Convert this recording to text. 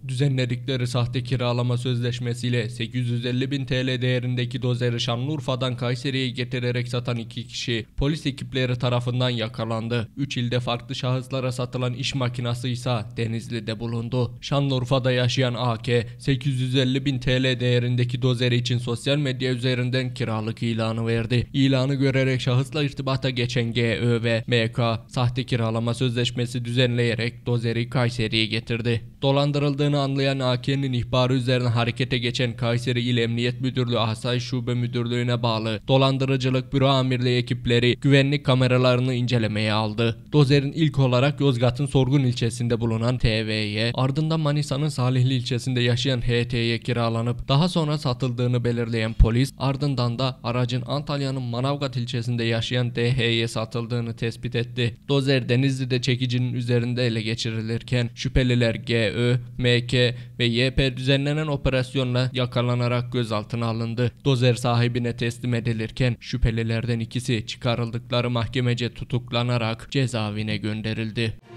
Düzenledikleri sahte kiralama sözleşmesiyle 850.000 TL değerindeki dozeri Şanlıurfa'dan Kayseri'ye getirerek satan 2 kişi polis ekipleri tarafından yakalandı. 3 ilde farklı şahıslara satılan iş makinası ise Denizli'de bulundu. Şanlıurfa'da yaşayan AK, 850.000 TL değerindeki dozeri için sosyal medya üzerinden kiralık ilanı verdi. İlanı görerek şahısla irtibata geçen GÖ ve MK, sahte kiralama sözleşmesi düzenleyerek dozeri Kayseri'ye getirdi. Dolandırıldığını anlayan AK'nin ihbarı üzerine harekete geçen Kayseri İl Emniyet Müdürlüğü Asayiş Şube Müdürlüğü'ne bağlı Dolandırıcılık Büro Amirliği ekipleri güvenlik kameralarını incelemeye aldı. Dozerin ilk olarak Yozgat'ın Sorgun ilçesinde bulunan TV'ye, ardından Manisa'nın Salihli ilçesinde yaşayan HT'ye kiralanıp daha sonra satıldığını belirleyen polis, ardından da aracın Antalya'nın Manavgat ilçesinde yaşayan DH'ye satıldığını tespit etti. Dozer Denizli'de çekicinin üzerinde ele geçirilirken şüpheliler GÖ, MK ve YP düzenlenen operasyonla yakalanarak gözaltına alındı. Dozer sahibine teslim edilirken şüphelilerden ikisi çıkarıldıkları mahkemece tutuklanarak cezaevine gönderildi.